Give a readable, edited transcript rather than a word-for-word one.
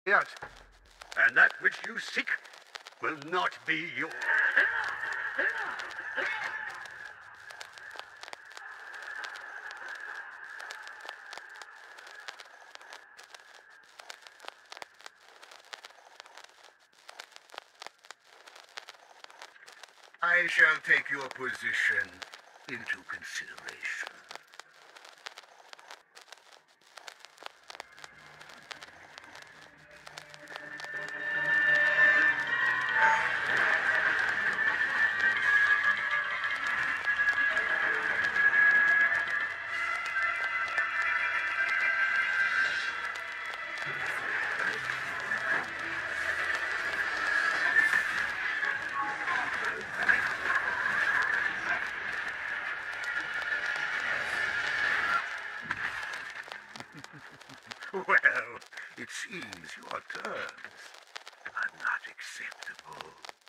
Yes, and that which you seek will not be yours. I shall take your position into consideration. Well, it seems your terms are not acceptable.